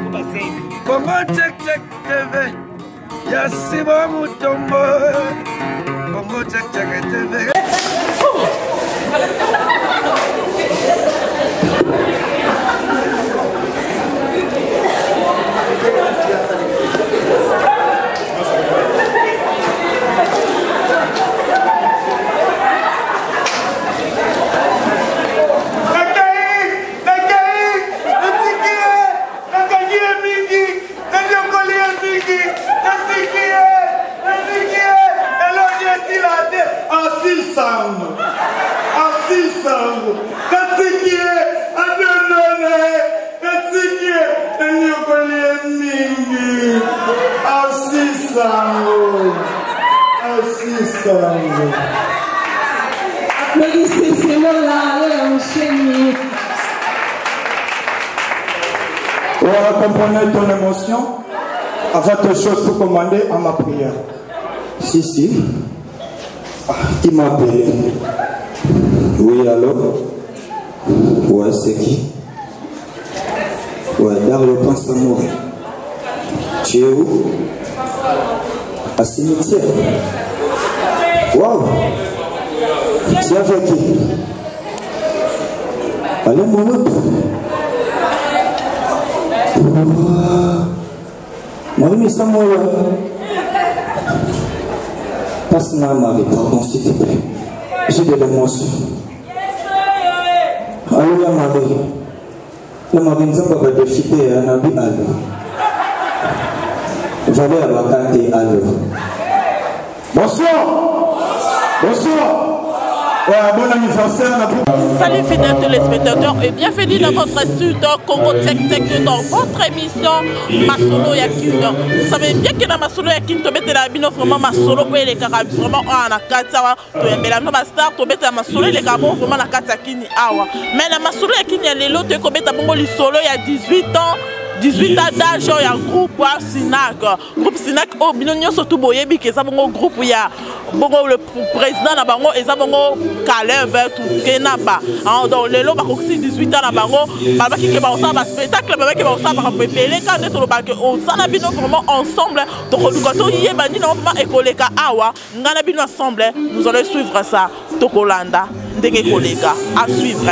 Congo Check Check TV Yasiba Mutombo Congo Check Check TV Comprenez ton émotion. Avant toute chose, pour commander à ma prière. Si. Qui m'a appelé? Oui, allô? Ouais, c'est qui? Ouais, dans le prince amour. Tu es où? À cimetière. Waouh! Tu es avec qui? Allez, mon autre. Marie, ça moi. Passe-moi, Marie, pardon, s'il te plaît. J'ai de l'émotion. Allô, la Marie. La Marie, nous avons défilé un habit à l'eau. Valé à Bakate à l'eau. Bonsoir. Bonsoir. Bon anniversaire. Salut fidèles téléspectateurs et bienvenue dans votre sud Congo Check Check dans votre émission Masolo Yakin. Vous savez bien que dans Masolo Yakin, tu mets la bino vraiment Masolo pour les carabes vraiment en akata, tu es la nova star, tu mets la Masolo les carabes vraiment la kata kini awa. Mais la Masolo Yakin il y a les lots de combien de bongo li solo il y a 18 ans. 18 ans d'âge, il y a un groupe Sinac. Groupe Sinac, oh, binonio surtout boyebi que ça bon groupe il y a le président na bango et ça bon Caleb tout Kenaba. Donc les lots ba aussi 18 ans na bango, baba qui ba ça ba spectacle baba qui ba ça ba pepele quand est le bac on ça na bino vraiment ensemble. Donc quand y est bani na vraiment écoleka awa, ngana bino ensemble, nous allons suivre ça. Tokolanda ndenge kolega à suivre.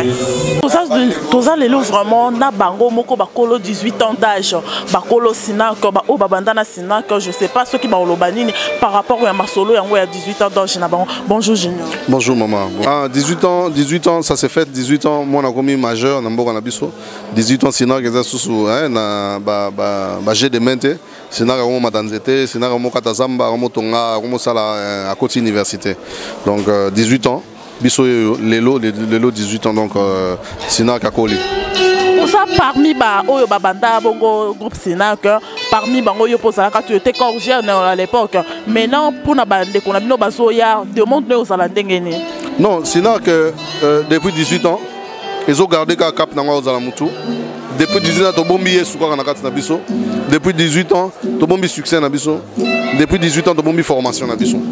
Toza lelo vraiment na bango moko bakolo 18 ans d'âge, bakolo Sinac ba o babandana Sinac, je sais pas ceux qui ba olobanini par rapport à Masolo yango ya 18 ans d'âge na bango. Bonjour Junior. Bonjour maman. Ah 18 ans ça s'est fait 18 ans moi na komi majeur na mboka na biso. 18 ans Sinac eza susu na ba j'ai de mente Sinac ko matanzete, Sinac ko katazamba ko tonga ko sala à côté université. Donc 18 ans biso lelo 18 ans donc Sinac akoli. Ça parmi oyo babanda bongo groupe Sinac parmi bango yo posala quand tu étais corgère à l'époque maintenant pour na bande qu'on a bino bazoya demande aux alandengeni. Non Sinac depuis 18 ans ils ont gardé cap na ngwa ozala mutu. Depuis 18 ans to bombi yesu kwa na kati na biso. Depuis 18 ans to bombi succès na biso. Depuis 18 ans to bombi formation na biso.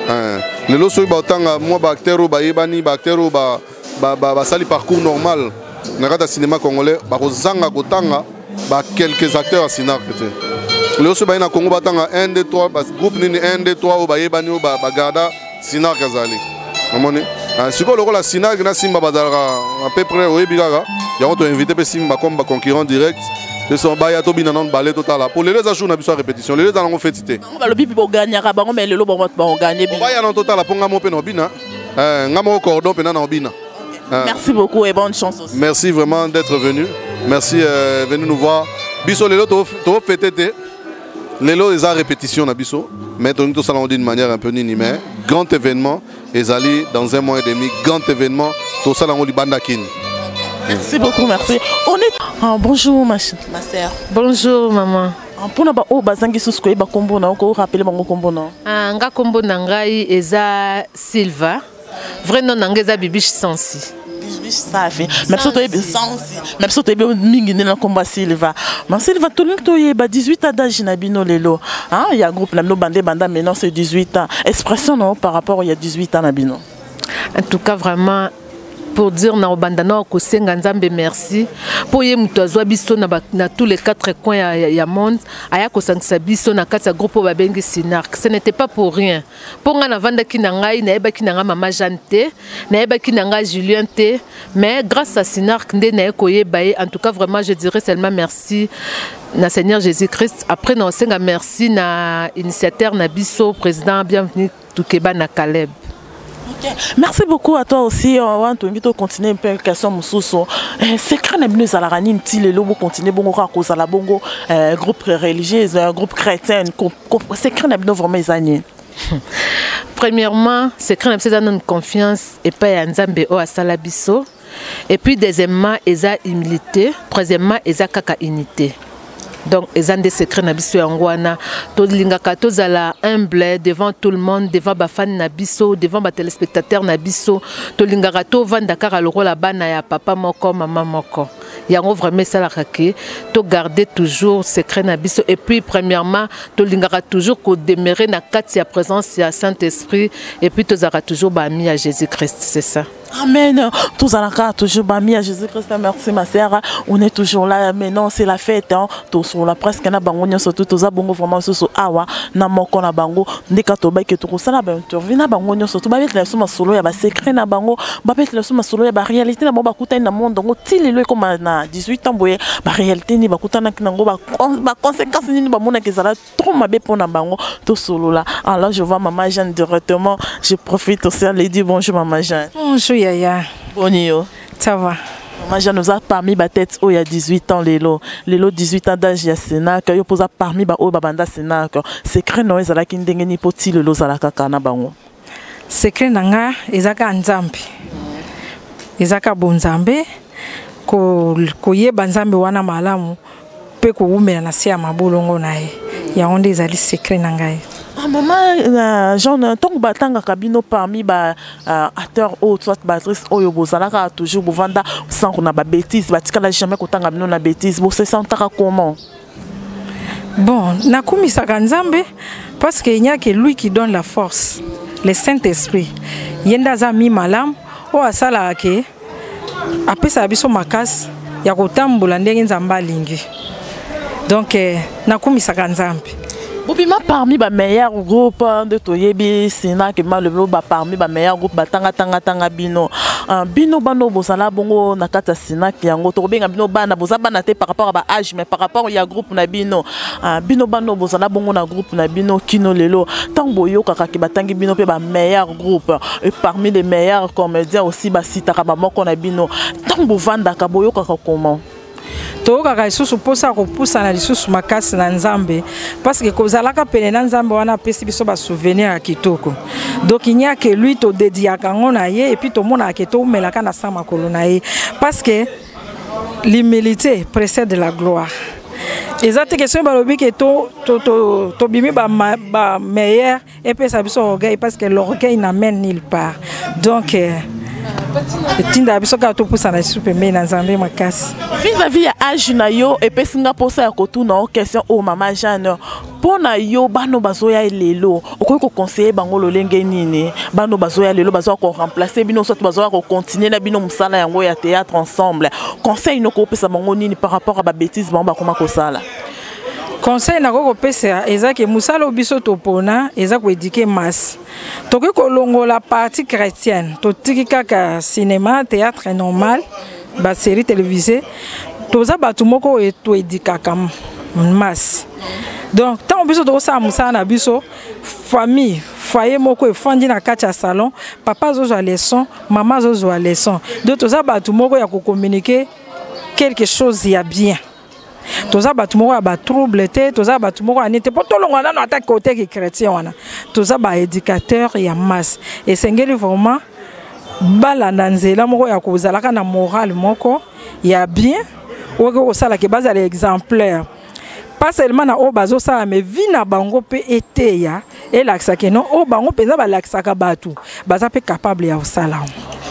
Les lots sont batanga moi bactéro ba yebani bactéro ba sali parcours normal na kata cinéma congolais ba kozanga kotanga ba quelques acteurs à Sinac les lots sont na Congo batanga 1 2 3 groupe nini 1 2 3 ba yebani ba garda Sinac azali amone siko loko la Sinac na simba bazalaka à peu près oyebikaka yango to invité pe simba comme ba concurrent direct. Ils sont baya to bina non balé total pour les jours na biso répétition les dans on fêtité ba lobi bo gagner ka bango mais le lobo bon gagner baya non total pour ngamo pe no bina ngamo cordon pe na bina. Merci beaucoup et bonne chance aussi. Merci vraiment d'être venu. Merci venu nous voir. Biso les to fêté les lots les répétition na biso mais donc tout ça on dit d'une manière un peu mais grand événement et ali dans un mois et demi grand événement tout ça on dit bandakin. Merci beaucoup, merci. On est... bonjour ma sœur. Bonjour maman. Pour na ba o bazangi susko ba kombo na ko rappeler bango kombo na. Nga kombo na ngai eza Silva. Vrai nom na ngai eza Bibiche Sansi. Bibiche Safi. Même si tu es Sansi. Même si tu es mingi na komba Silva. Mais Silva tout le temps y ba 18 ans d'âge na bino lelo. Il y a un groupe na no bande banda maintenant c'est 18 ans. Expression non par rapport il y a 18 ans na bino. En tout cas vraiment pour dire na obandana ko senga nzambe merci pour ye muto azwa biso na tous les 4 coins ya monde aya ko sangisa biso na kati ya groupe babengi Sinark. Ce n'était pas pour rien. Pour nga na vanda ki na ngai na yeba ki na nga mama Jante, na yeba ki na nga Julien te, mais grâce à Sinark nde na ko yeba en tout cas vraiment je dirais seulement merci na Seigneur Jésus-Christ. Après na senga merci na initiateur na biso président bienvenue Tukeba na Caleb. Okay. Merci beaucoup à toi aussi. On va continuer un peu la question Moussousso. C'est quand même nous à la ranine le lobo continuer bon à la bongo groupe religieux, groupe chrétien. C'est quand même vraiment les années. Premièrement, c'est quand même c'est une confiance et pas un Nzambe o asala biso. Et puis deuxièmement, eza humilité. Troisièmement, eza kaka unité. Donc, ils ont des secrets nabiso yangwana. To lingaka to zala humble devant tout le monde, devant ba fan nabiso, devant ba téléspectateurs nabiso. To lingaka to vandaka ka loro la bana ya papa moko, maman moko. Yango vraiment ça la kake. To garder toujours secret nabiso. Et puis premièrement, to lingaka toujours ko demeurer na kati ya présence ya Saint-Esprit. Et puis to zara toujours ba ami à Jésus-Christ, c'est ça. Amen. Tous à la carte, toujours bami à Jésus-Christ. Merci ma sœur. On est toujours là. Maintenant c'est la fête. Tous sur la presque na bango surtout tous à bongo vraiment sur awa na moko na bango. Ndeka to ba ke to ça la ba interview na bango surtout ba betla suma solo ya ba secret na bango. Ba betla suma solo ya ba réalité na ba kuta na monde ngo tilelo comme na 18 ans boye ba réalité ni ba kuta na kinango ba conséquences ni ba mona ke zala trop mabe pour na bango to solo là. Alors je vois maman Jeanne directement. Je profite aussi à lui dire bonjour maman Jeanne. Bonjour Yaya. Bonjour. Ça va. Maman Jeanne nous a parmi ba tête il y a 18 ans lelo 18 ans d'âge ya Sénac yo posa parmi ba o babanda Sénac secret no ezala ki ndenge ni poti lelo zala kaka na bango secret nanga ezaka nzambe ezaka bonzambe ko yeba nzambe wana malamu pe ko umela na sia mabolongo nae ya onde ezali secret nanga. Ah maman Jean tant que batanga kabino parmi ba acteurs ou soit battrice oyo bozalaka toujours bovanda sans qu'on a ba bêtise batikala jamais kotanga bino na bêtise bo se sentaka comment? Bon, nakumisa kanzambe parce qu'il n'y a que lui qui donne la force, le Saint-Esprit. Yenda zami malam o asala ke apesa biso makas ya kotambola ndenge nzamba lingi. Donc nakumisa kanzambe. Bobima parmi ba meilleur groupe de Toyebi Sinark ma le ba parmi ba meilleur groupe batanga bino bino bano bosala bongo na kata Sinark yango to benga bino bana bozabana te par rapport à ba âge mais par rapport ya groupe na bino bino bano bosala bongo na groupe na bino kino lelo tant boyo kaka ki batangi bino pe ba meilleur groupe et parmi les meilleurs comédiens aussi ba sitaka ba moko na bino tant bovanda ka boyo kaka comment? Toka isusu posa kopusa na lisusu makasi na nzambe parce que kozalaka pene na nzambe wana pesi biso ba souvenir ya kitoko. Donc il n'y a que lui to dédiaka ngona ye et puis to mona ke to melaka na sama kolona ye parce que l'humilité précède la gloire. Exacte question balobi ke to bimi ba meilleur et puis ça biso orgueil parce que l'orgueil n'amène nulle part. Donc vis-à-vis à âge na yo et puis singa posa ya kotuna question o mama Jeanne pona yo bano bazoya lelo okoki ko conseiller bango lolenge nini bano bazoya lelo bazoya ko remplacer bino soit bazoya ko continuer na bino musala yango ya théâtre ensemble conseil no ko pesa bango nini par rapport à ba bêtise bango bakoma ko sala. Conseil na koko pesa ezaki musala biso topona ezako éduquer masse toki ko longola partie chrétienne to tiki kaka cinéma théâtre normal ba série télévisée toza batu moko et to éduquer masse donc tant biso to sa musala na biso famille foyer moko e fandi na kati ya salon papa zozo a leçon maman zozo a leçon donc toza batu moko ya ko communiquer quelque chose ya bien. Toza batu moko ba trouble te toza batu moko anite po to longa na attaque côté qui chrétien wana toza ba éducateur ya masse et sengeli vraiment bala nzela moko ya kozalaka na moral moko ya bien oko sala ke baza exemplaire pas seulement na o bazo sala mais vie na bango pe eteya et l'axa que non o bango penza ba l'axa ka batu baza pe capable ya osala.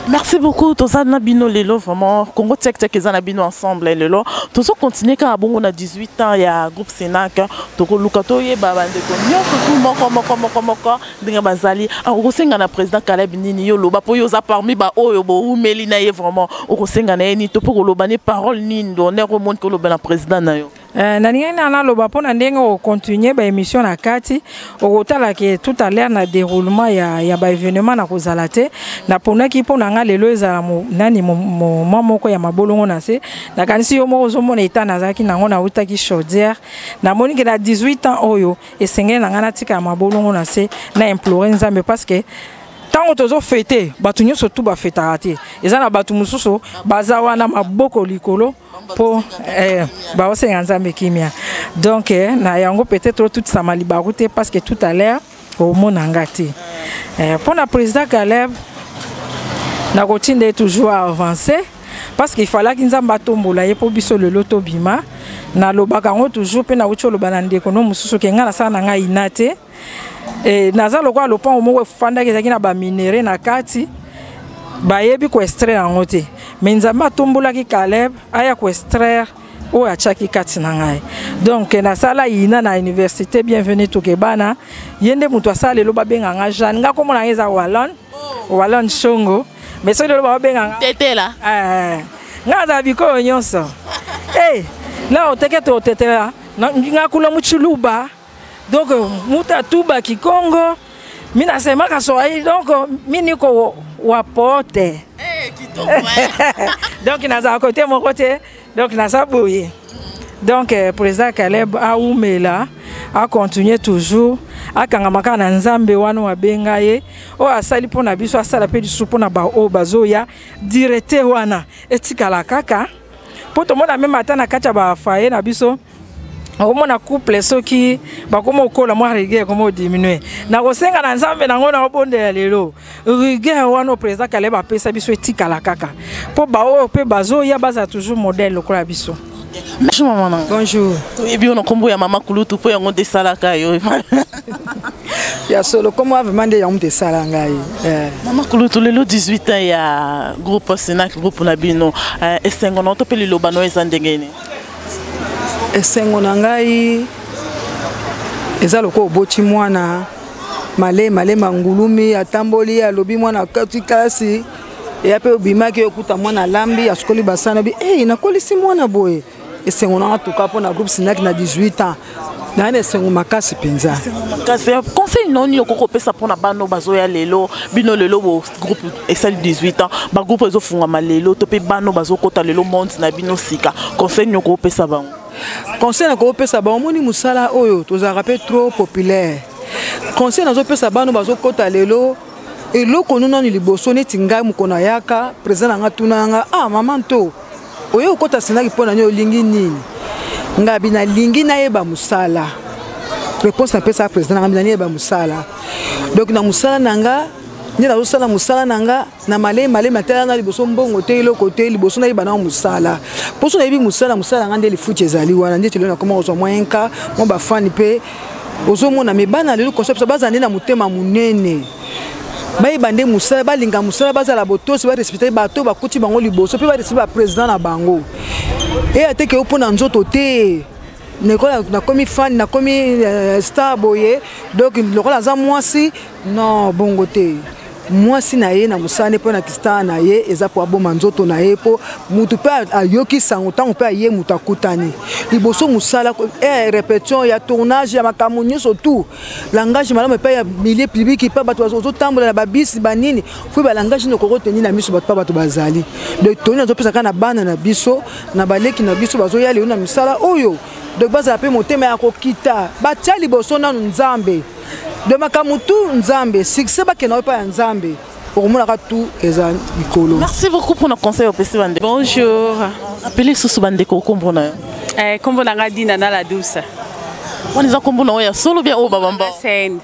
Merci beaucoup. Tous na bino lelo vraiment Congo Tek Tek ezana bino ensemble lelo. Tous continuer ka bongo na 18 ans ya groupe Senac. Toko lukato ye baba ndeko nyonso moko ndinga bazali. Okosenga na président Caleb Nini yo loba po yo za parmi ba oyo bo umeli na ye vraiment. Okosenga na ye ni to po loba ne parole nini donner au monde ko loba na président na yo. Naniana na loba pona ndenge o continuer ba émission na kati o kotala ke tout à l'heure na déroulement ya ba événement na kozalate na pona ki pona nga lelo ezala nani mo moko ya mabolongo na se na kanisi yo moko zo mona eta nazaki nango na utaki chaudière na moni ke na 18 ans oyo esengeli na nga na tika ya mabolongo na se na implorer nzambe parce que tant tozo fêter batu nyonso tout ba fêtara te eza na batu mususu baza wana maboko likolo pour c'est un kimia donc na yango peut-être toute ça mali barouté parce que tout à l'heure au monde engati pour la président Caleb na continue toujours à avancer parce qu'il fallait qu'il nzamba tombola ye pour biso le loto bima na lobaka ngo toujours pe na ucho lobana ndeko no mususu ke ngala sana nga inate naza lokwa lopan omo fanda ke zakina ba minéraux na kati ba yebi ko extraire en ngote mais nzamba tombola ki Caleb aya ko extraire o achaki kati na ngai donc na sala ina na université bienvenue to kebana yende mutu asale lo babenga nga Jeanne nga komo na eza Wallon Shongo mais so lo babenga nga tete la nga za biko nyonso là o teke to tete la nga kula muchuluba donc muta tuba kikongo mina sema ka soai donc mini ko wapote donc naza à côté mon côté donc naza boye donc président Caleb a oumela a continuer toujours a kangamaka na nzambe wana wa benga ye o asali pona biso asala pe disu pona ba o bazoya directeur wana etikala kaka poto mona même atana kacha ba faye na biso au mona couple soki bakoma okola mwa rigueur comme diminuer na kosenga na nzambe nango na obonde ya lelo rigueur wana président Caleb apesa biso etikala kaka po ba o pe bazo ya baza toujours modèle lokola biso. Bonjour maman. Bonjour. Et bien on kombo ya mama kulutu po yango desalaka yo. Ya solo comment vraiment de yango desalanga yi. Mama kulutu lelo 18 ans ya groupe Senac groupe na bino esengo na to pe lelo bano ezandengene. Esengo na ngai eza loko oboti mwana male mangulumi atamboli alobi mwana kati kasi ya pe obimaki okuta mwana lambi asukoli basana bi nakolisi mwana boye esengo na tuka po na groupe Senac na 18 ans na esengo makasi penza makasi conseil noni okoko pesa pona bano bazoya lelo bino lelo bo groupe esali 18 ans ba groupe ezofunga malelo to pe bano bazokota lelo monde na bino sika conseil noni okoko pesa bango. Conseil na ko pesa ba omoni musala oyo toza rappel trop populaire. Conseil na zo pesa ba no bazo kota lelo eloko nuna ni liboso neti ngai mukona yaka président nga tunanga maman to oyo kota Senac pona nyo lingi nini ngabi na lingi na yeba musala réponse na pesa président nga bina yeba musala donc na musala nanga ni na usala musala nanga na male matela na liboso mbongo te eloko te liboso na yeba na musala poso na yebi musala nga ndeli futi ezali wana ndeti lelo na koma ozo mwenka mo ba fani pe ozo mona mebana lelo concept baza ndena mutema munene bayi bande musala balinga musala baza la botosi ba respecter bato bakuti bango liboso pe ba respecter ba président na bango ateke opona nzoto te nekola na komi fan na komi star boye donc lokola za mwasi non bongo te mwasi na ye na musane po na kista na ye eza po aboma nzoto na ye po mutu pe ayoki sango tango pe ye mutu akutani liboso musala répétition ya tournage ya makambo nyonso tout langage malamu pe ya milieu public pe bato bazotambola na babisi banini fo ba langage ne koko tenir na miso bato bazali de toni na zopesa kana bana na biso na baleki na biso bazoya leo na misala oyo de base la pe motema ya kokita batia liboso na nzambe de makamutu nzambe succès ba kena pa nzambe pour moi la tout eza ikolo. Merci beaucoup pour nos conseils au PC Bande. Bonjour. Appelez sous Bande ko kombona. Kombo na nga Dina na la douce. On est en kombona ya solo bien au babamba. Scène.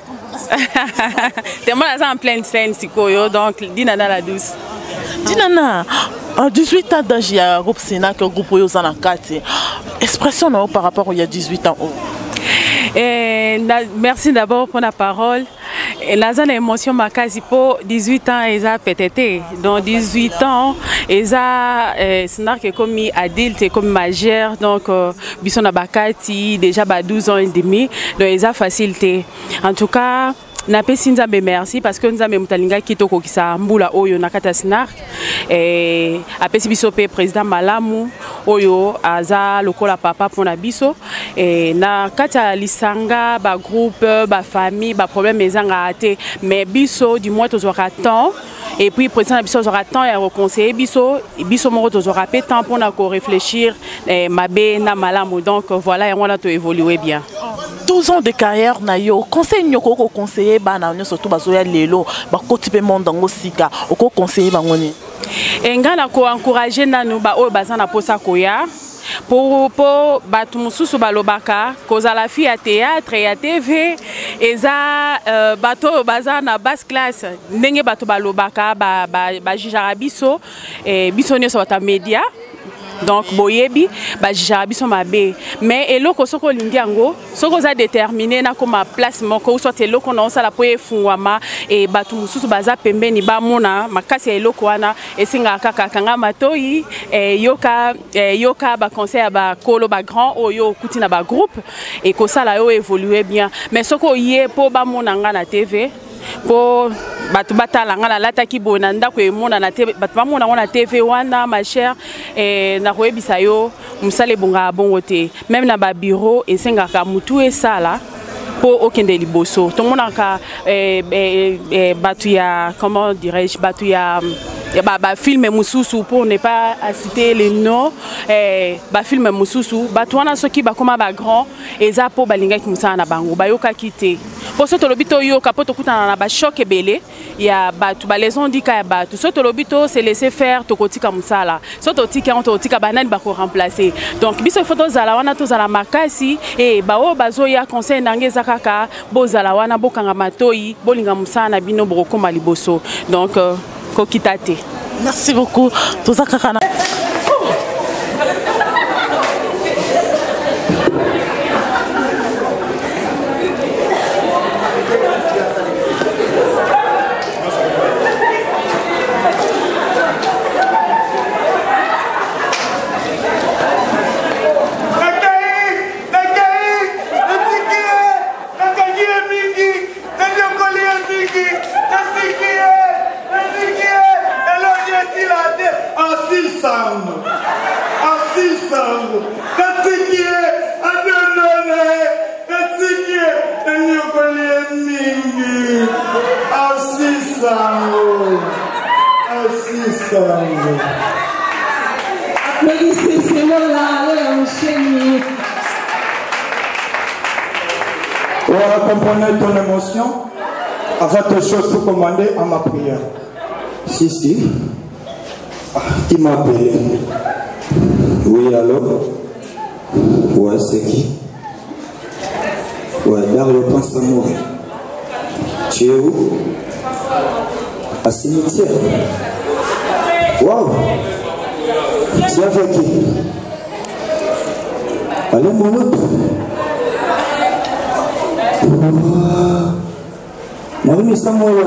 Tellement là en pleine scène sikoyo donc Dina na la douce. Dinana, 18 ans d'âge, il y a un groupe Senac, un groupe Yozana Kati. Expression par rapport il y a 18 ans. Merci d'abord pour la parole. Et là, j'ai l'émotion makasi pour 18 ans, ils ont pété. Donc 18 ans, ils ont c'est comme adulte, comme majeur, donc ils sont à Bakati déjà 12 ans et demi, donc ils ont facilité. En tout cas, Nzambe merci parce que nous avons mutalinga kitoko kisa mbula oyo nakata Snark et apesi biso pe président Malamu oyo aza lokola papa pona biso et na kata lisanga ba groupe ba famille ba problème ezanga ate mais biso du moins tozora temps et puis président biso tozora temps et conseiller biso moko tozora pe temps pour na ko réfléchir mabe na Malamu donc voilà et on a tout évolué bien. 12 ans de carrière na yo conseil nyoko ko conseiller bana surtout bazoya lelo ba kotipe mondango sika oko conseiller bangoni engana ko encourager nanu ba o bazana posa koya pour batu mususu balobaka koza la fille à théâtre et à TV eza bato bazana basse classe ndenge bato balobaka ba jijara biso et biso nyo sa média. Donc boyebi ba jarabi so mabe mais eloko soko lingiango soko za déterminé na koma place moko soit eloko na osala po efungwama et batu mususu baza pembeni ba mona makasi eloko wana esinga kaka kanga matoi yoka ba conseil ba kolo ba grand oyo kuti na ba groupe et ko sala yo évoluer bien mais soko yé po ba mona nga na TV po batu batala ngala lata ki bona ndako emona na TV batu bamona na TV wana ma chère na koyebisa yo musale bonga bongote même na ba bureau esenga ka mutu esala po okende liboso to mona ka batu ya comment dirais-je batu ya ba film mususu pour ne pas citer les noms ba film mususu batu wana soki ba koma ba grand eza po balinga ki musana na bango bayoka kite pour ce lobito yo kapoto kutana na ba choc ebele ya batu ba les ondika ya batu ce lobito c'est laisser faire to kotika musala so to tika on to tika banani ba ko remplacer donc biso photo zala wana to zala makasi et ba o bazoya conseil nangeza kaka bozala wana bokanga matoi bolinga musana bino boko maliboso donc Kokitate. Merci beaucoup. Tout ça, Kakana. Comprenez ton émotion. Avant toute chose, pour commander à ma prière. Si. Qui m'a appelé? Oui, allô? Ouais, c'est qui? Ouais, Dario pense à mourir. Tu es où? À cimetière. Waouh! Tu es avec qui? Allez, mon autre. Marie Samoa,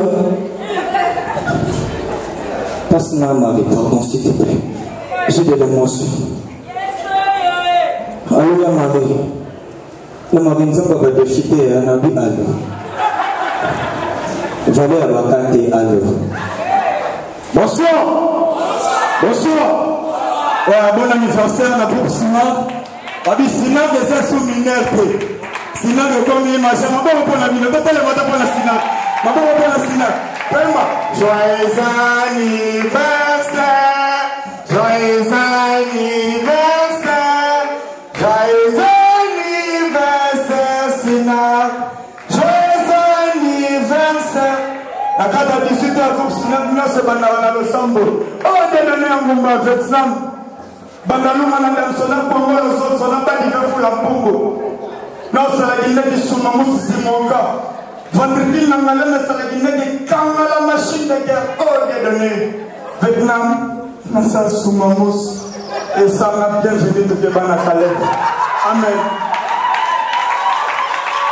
passe ma Marie, pardon s'il te plaît. J'ai de l'émotion. Allô la Marie. La Marie nous a défité un habit à l'eau. J'allais à Bakante à l'eau. Bonsoir. Bonsoir. Ouais, bon anniversaire à groupe Sina. Babi Sina des assous-mineurs. Sina de combien machin, ma bonne pour la ville, pas le matin pour la Sina. Ma bonne pour la Sina. Vraiment. Joyeux anniversaire. Joyeux anniversaire. Joyeux anniversaire, Sina. Joyeux anniversaire. La carte de 18 ans, comme Sina, nous sommes dans le Sambo. Oh, on est donné un Gumba, Vietnam. Bandaluma na msona Congo, les autres sont pas différents pour la Congo. Non, c'est la Guinée qui sont mamous Simonga. Vendredi, c'est la Guinée qui calme la machine de guerre. Oh, il est donné. Vietnam, c'est sous mamous. Et ça m'a bienvenue de Kébana Calais. Amen.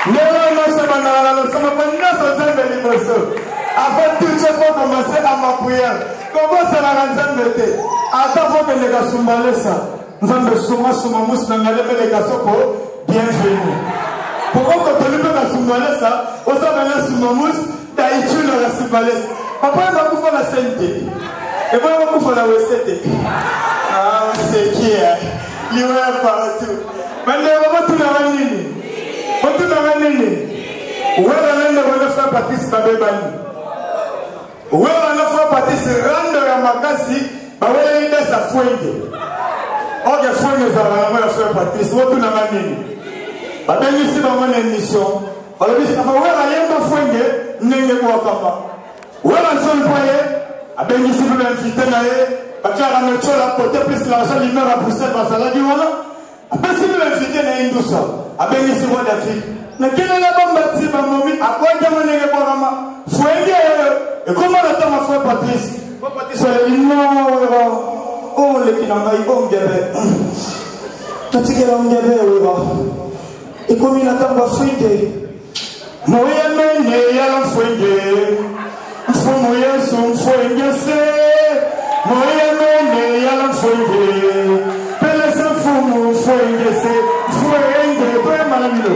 Avant toute chose, il faut commencer à ma prière. Comment ça va rendre été? Attends, il faut que les gars soient ça. Nous avons souvent les gars bienvenue. Pourquoi quand on est dans la soumbalès, on s'en va dans la soumamous, t'as étudié dans la soumbalès. Après, on va vous faire la sainteté. Et moi, on va vous faire la recette. Ah, c'est qui est? Il y a partout. Maintenant, on va tout la ramener. On va tout la ramener. Où est la frère Patrice Babébani? Où est la frère Patrice Rande Yamakasi? Bah, où est la sa fouille? Oh, il y a fouille, la frère Patrice. Où est tout la ramener? Bah, bien ici, dans mon émission. Alors, il y a un fouille, n'est-ce pas? Où est la seule foyer? Ah, bien ici, vous l'invitez là. Parce que la nourriture, la portée, plus l'argent, l'hiver à Bruxelles, dans sa radio, voilà. Après, si vous l'invitez là, il ça. Ah, bien ici, vous l'Afrique. Mais quelle est la bombe bâtie, ma mamie? À quoi il y a mon élément? Faut aider. Et comment l'attend ma frère Patrice? Patrice, elle dit non, oh, les qui n'en aillent pas, on gavait. Quand il y a un gavait, et comme il attend ma frère, moi, il y a un frère. Faut mouiller son frère, c'est. Moi, il y a un frère. Pélez un fou, mon frère, c'est. Frère, malamilo.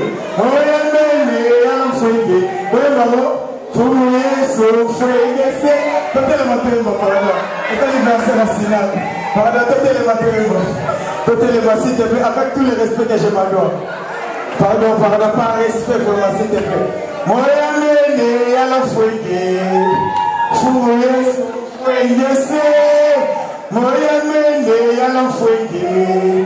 Avec tout le respect que je m'adore. Pardon, par respect pour ma s'il te plaît. Moi, il y a la fouille. Moi, il y a la fouille.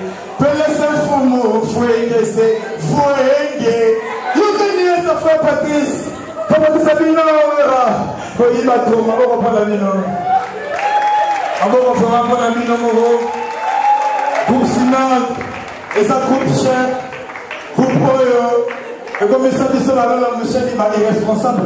Patrice, comment tu sais bien? Il va trop, on va pas la mine. On va pas la mine. Groupe Sinan, et ça groupe cher, groupe Oyo. Et comme il s'est dit sur la langue, monsieur dit, il est responsable.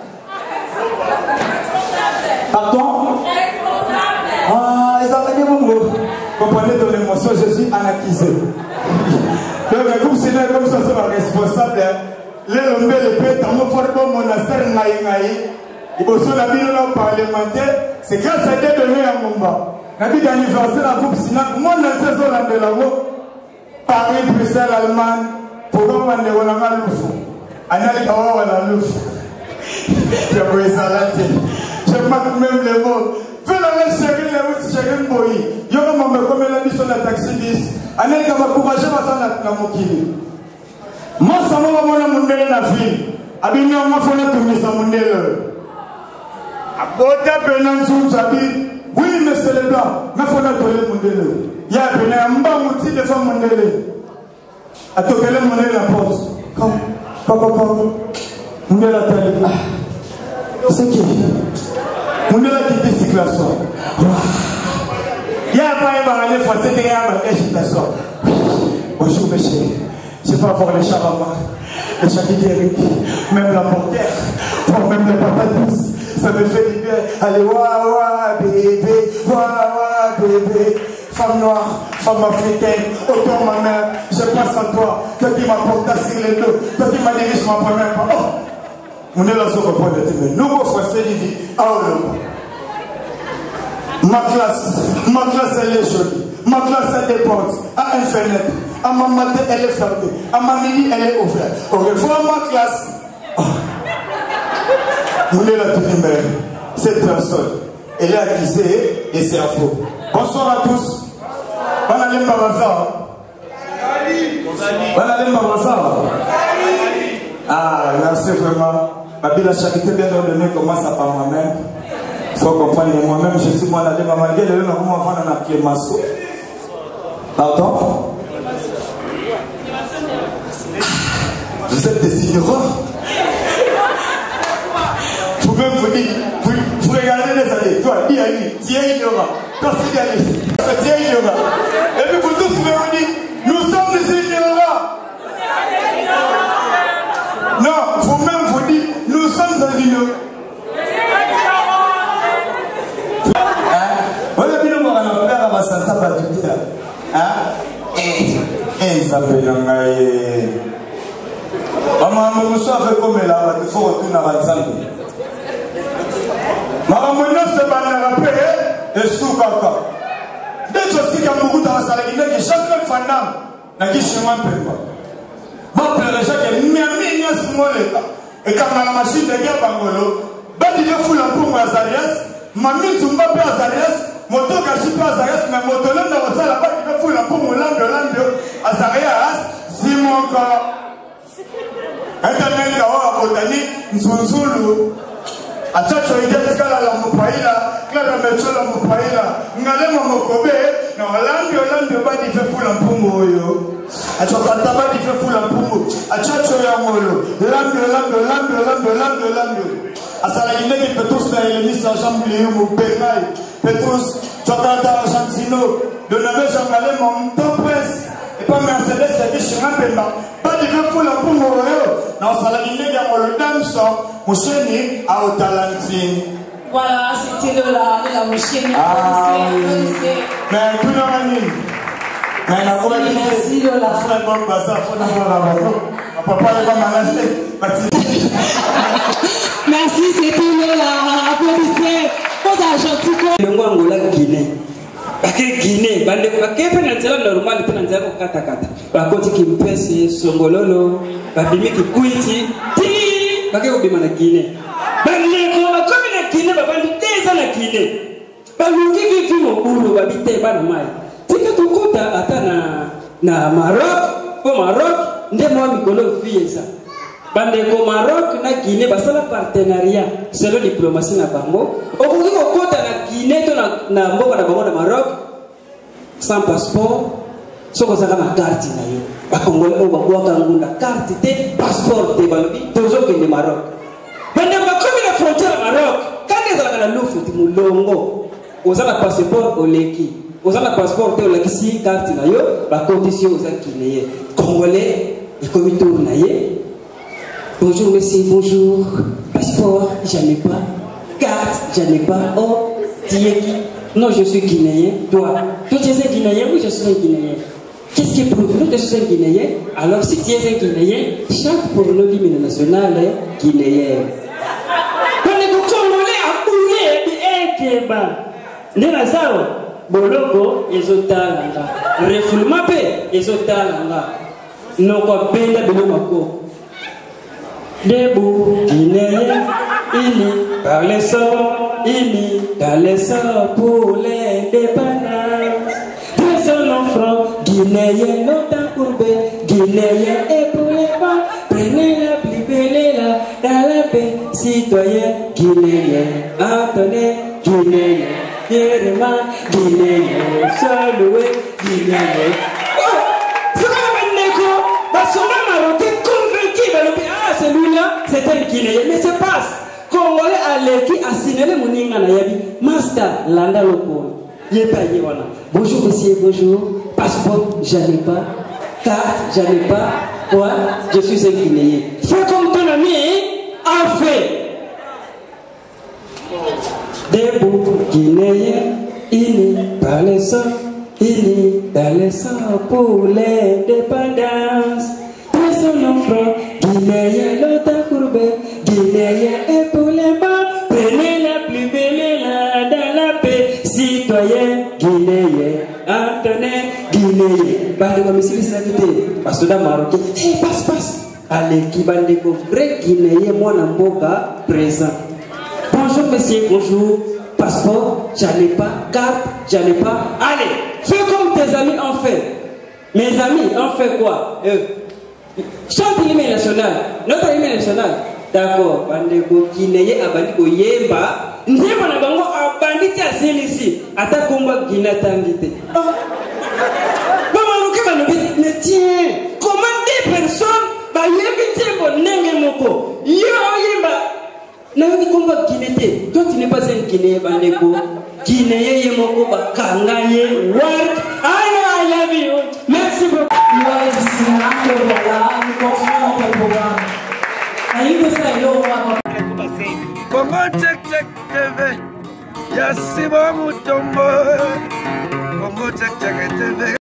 Pardon? Ah, ils ont gagné mon mot. Comprenez ton émotion, je suis anarchisé. Donc, le groupe Sinan, comme ça, c'est responsable. Les lombés, les pètes, dans mon fort monastère, il faut sur la ville parlementaire. C'est grâce à Dieu de nous à Mumba. La vie d'anniversaire à groupe Sinan, mon saison de la Paris, Bruxelles, Allemagne, pour qu'on ait un loufou. Anal Kawa la loufou. Je vois ça là. Je marque même les mots. Fais la chérie, les routes, chérie, boy. Yo, maman, comme elle a dit sur la taxi 10. Anal Kawa, courageux, ma soeur, la mokili. Moi, ça m'a mon mondele la vie. Abino, ma fona tourner sa mondele. Abota penan sous sabi. Oui, monsieur le blanc, ma fona tourner mondele. Ya penan mba mouti de femme mondele. A tokele mondele la porte. Comme. Mondele la télé. C'est qui? Mondele qui dit circulation. Ya pas ébarré français de yama agitation. Bonjour, monsieur. Je peux avoir les charamas, les chakidériques, même la portière, pour même les patates douces. Ça me fait du bien. Allez, waouh, bébé, waouh, bébé. Femme noire, femme africaine, autour de ma mère, je passe en toi. Toi qui m'apporte sur les dos, toi qui m'as dirigé ma première part. Oh, on est là sur le point de te mettre. Nouveau français, il dit, ah, ma classe, elle est jolie. Ma classe, elle dépend à Internet. À ma matin, elle est fermée. À ma midi, elle est ouverte. Au revoir, ma classe. Oh. Vous voulez la toute numéro. Cette personne, elle est accusée et c'est un faux. Bonsoir à tous. Bonne année, Babaza. Bonne année, Babaza. Ah, merci vraiment. Ma vie, la charité bien ordonnée commence par moi-même. Il faut comprendre que moi-même, je suis malade. Maman, elle est là, on va faire un clémasso. Pardon? Vous êtes des ignorants. Vous même vous dites, vous regardez les années. Toi, tu es ignorant. Toi, tu es ignorant. Et puis vous tous vous dites, nous sommes des ignorants. Non, vous-même vous dites, nous sommes des ignorants. Voilà, bien, on va en faire à ma santa patoutia. Hein? Et ça fait un maman, il faut retourner à Nzambe. Maramona se banara et soukaka. Dès que je suis à Mougouta, à Salagine, qui chacun fanam, n'a qui chemin pemba. Bon, le Jacques est miami, n'a smoleta. Et quand la machine de guerre bangolo, badi de foule en pour Azarias, mamie Zumba pe Azarias, moto gachi pe Azarias, mais moto l'homme dans la salle, badi de foule en pour Molambe, Azarias, Zimonka. Internet, la botanie, Nzunzulu. Achacho ide skala la mupaila, kala mecho la mupaila, ngalema mokobe, na Olambe badi fe fula mpungu oyo. Acho kata badi fe fula mpungu, achacho ya molo, Olambe. Asala yinegi Petrus na Elenisa Jambli yumu Bengai, Petrus, Chokata Argentino, Donave Jangalema Mtopres, et pas Mercedes ya kishinga pemba, badi fe fula mpungu oyo, na asala yinegi ya molo damso, Moucheni à Otalantin. Voilà, c'était la Moucheni à Otalantin. Mais tout le monde. Merci Lola. Merci, c'était Lola. Applaudissez. Aux Argentins. Le mois Angola Guinée. Parce que Guinée, bande paquet penantela normal penantela ko kata kata. Ba koti kimpese songololo, ba bimi ki kuiti. Kake ubima na Guinée. Bande ko ba komi na Guinée ba bande teza na Guinée. Ba luki vivi mo ulu ba bite ba na mai. Tika tukuta ata na Maroc, po Maroc nde mo mikolo fiesa. Bande ko Maroc na Guinée ba sala partenariat selon diplomatie na bango. Okoki ko kota na Guinée to na mboka na bango na Maroc sans passeport. Soko zaka na carte na yo. Ba Congolais o ba boka ngunda carte te passeport te balobi tozo ke de Maroc. Bande ba komi na frontière Maroc. Kande zaka na lufu ti mulongo. Ozana passeport oleki. Ozana passeport te oleki si carte na yo ba condition ozaki Guinéen. Congolais et komi tour na ye. Bonjour monsieur, bonjour. Passeport, j'en ai pas. Carte, j'en ai pas. Oh, tu es qui? Non, je suis Guinéen. Toi, tu es un Guinéen? Oui, je suis un Guinéen. Qu'est-ce qui est prouvé que je suis un Guinéen? Alors, si tu es un Guinéen, chante pour le hymne national guinéen. Quand les Congolais a coulé, et Keba, les Nazao, Boloko, Ezotalanga, Refulmape, Ezotalanga, Noko Penda Belomako. Debout, Guinéen, unis par les sorts, unis dans les sorts pour l'indépendance. Personne en front, Guinéen, longtemps courbé, Guinéen et pour les pas, prenez-la, libérez-la, dans la paix, citoyen, Guinéen, Antonin, Guinéen, Pierre-Emma, Guinéen, Saloué, Guinéen. Oh, c'est pas la Neko, Basoma Marocain convaincu, celui-là, c'est un Guinéen, mais c'est pas. Congolais à l'équipe a signalé mon Ninga Nayabi, Master Landa Lopo. Bonjour monsieur, bonjour. Passeport, j'en ai pas. Carte, j'en ai pas. Quoi? Je suis un Guinéen. Fais comme ton ami, en fait. Debout, Guinéen, unis par les sorts, unis dans les sorts pour l'indépendance. Personne en front, Guinéen, longtemps courbé, Guinéen et pour les bas, prenez la plus belle là dans la paix, citoyen, Guinéen, Antonin, Guinéen. Bande comme ici, les invités, parce que dans Marocain, hey, passe. Allez, qui bande vrai Guinéen, moi, Namboka, présent. Bonjour, monsieur, bonjour. Passeport, j'en ai pas. Carte, j'en ai pas. Allez, fais comme tes amis ont fait. Mes amis ont fait quoi? Chante l'hymne national. Notre hymne national. D'accord. Bandeko Guinéen abandiko yemba. Ndemba na bango abanditi asilisi. Ata komba Guinée tangite. Maman Luke banobi. Mais tiens, comment des personnes ba yembi tembo nenge moko. Yo yemba. Nayoki komba Guinée. Toi tu n'es pas un Guinéen bandeko. Guinéen yemoko ba kangaye work. I love you. Merci beaucoup. Congo check TV, Yassiba Mutombo, Congo check TV.